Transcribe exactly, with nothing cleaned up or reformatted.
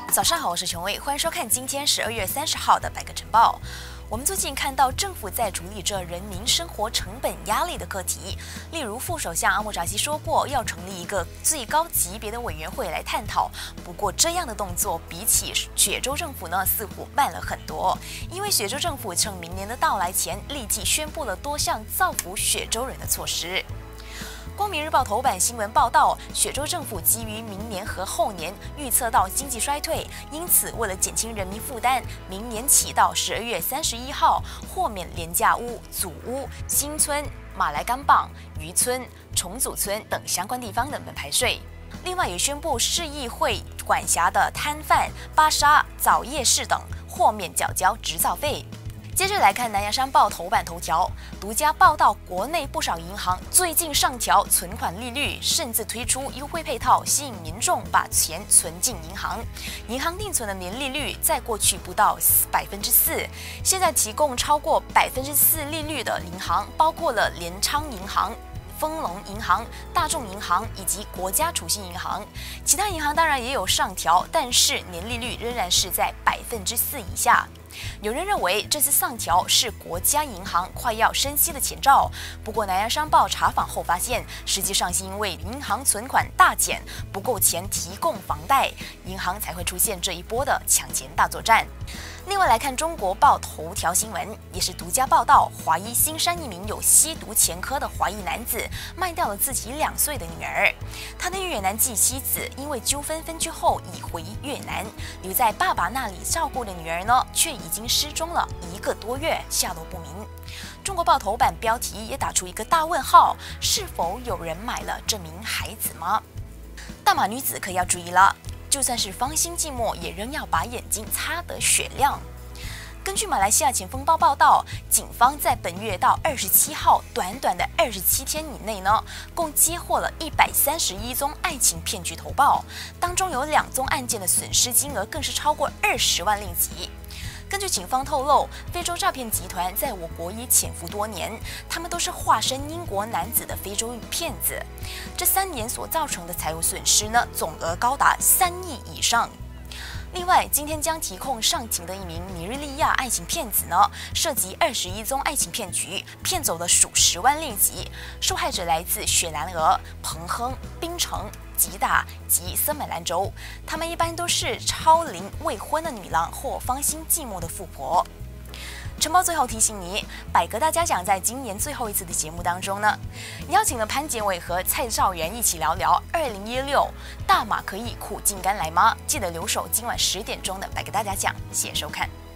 早上好，我是琼薇，欢迎收看今天十二月三十号的百个晨报。我们最近看到政府在处理着人民生活成本压力的课题，例如副首相阿莫扎西说过要成立一个最高级别的委员会来探讨。不过这样的动作比起雪州政府呢，似乎慢了很多，因为雪州政府趁明年的到来前，立即宣布了多项造福雪州人的措施。光明日报头版新闻报道，雪州政府基于明年和后年预测到经济衰退，因此为了减轻人民负担，明年起到十二月三十一号豁免廉价屋、祖屋、新村、马来甘榜、渔村、重组村等相关地方的门牌税。另外也宣布市议会管辖的摊贩、巴沙、早夜市等豁免缴交执照费。接着来看南洋商报头版头条，独家报道国内不少银行最近上调存款利率，甚至推出优惠配套，吸引民众把钱存进银行。银行定存的年利率在过去不到百分之四，现在提供超过百分之四利率的银行，包括了联昌银行、丰隆银行、大众银行以及国家储蓄银行，其他银行当然也有上调，但是年利率仍然是在百分之四以下。有人认为这次上调是国家银行快要升息的前兆，不过南洋商报查访后发现，实际上是因为银行存款大减，不够钱提供房贷，银行才会出现这一波的抢钱大作战。另外来看中国报头条新闻，也是独家报道，华裔新山一名有吸毒前科的华裔男子卖掉了自己两岁的女儿，他的越南籍妻子因为纠纷分居后已回越南，留在爸爸那里照顾的女儿呢，却已经失踪了一个多月，下落不明。中国报头版标题也打出一个大问号，是否有人买了这名孩子吗？大马女子可要注意了，就算是芳心寂寞，也仍要把眼睛擦得雪亮。根据马来西亚前锋报报道，警方在本月到二十七号短短的二十七天以内呢，共接获了一百三十一宗爱情骗局投报，当中有两宗案件的损失金额更是超过二十万令吉。根据警方透露，非洲诈骗集团在我国已潜伏多年，他们都是化身英国男子的非洲骗子。这三年所造成的财务损失呢，总额高达三亿以上。另外，今天将提控上庭的一名尼日利亚爱情骗子呢，涉及二十一宗爱情骗局，骗走了数十万令吉。受害者来自雪兰莪、彭亨、槟城、吉打及森美兰州，他们一般都是超龄未婚的女郎或芳心寂寞的富婆。晨报最后提醒你，百个大家奖在今年最后一次的节目当中呢，邀请了潘杰伟和蔡兆元一起聊聊二零一六大马可以苦尽甘来吗？记得留守今晚十点钟的百个大家奖，谢谢收看。